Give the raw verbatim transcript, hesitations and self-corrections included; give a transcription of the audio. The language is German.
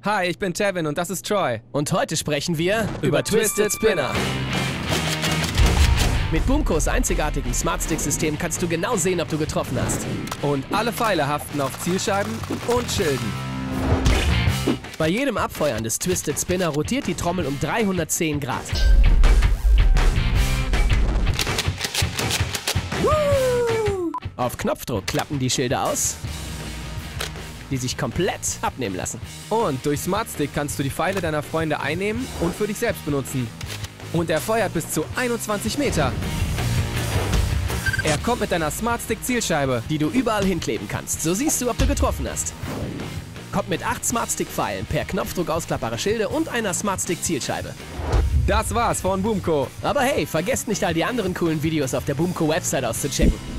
Hi, ich bin Tevin und das ist Troy. Und heute sprechen wir über, über Twisted Spinner. Mit Boomcos einzigartigem Smartstick-System kannst du genau sehen, ob du getroffen hast. Und alle Pfeile haften auf Zielscheiben und Schilden. Bei jedem Abfeuern des Twisted Spinner rotiert die Trommel um dreihundertzehn Grad. Woo! Auf Knopfdruck klappen die Schilde aus, die sich komplett abnehmen lassen. Und durch Smartstick kannst du die Pfeile deiner Freunde einnehmen und für dich selbst benutzen. Und er feuert bis zu einundzwanzig Meter. Er kommt mit deiner Smartstick-Zielscheibe, die du überall hinkleben kannst. So siehst du, ob du getroffen hast. Kommt mit acht Smartstick-Pfeilen, per Knopfdruck ausklappbare Schilde und einer Smartstick-Zielscheibe. Das war's von Boomco. Aber hey, vergesst nicht all die anderen coolen Videos auf der Boomco-Website auszuchecken.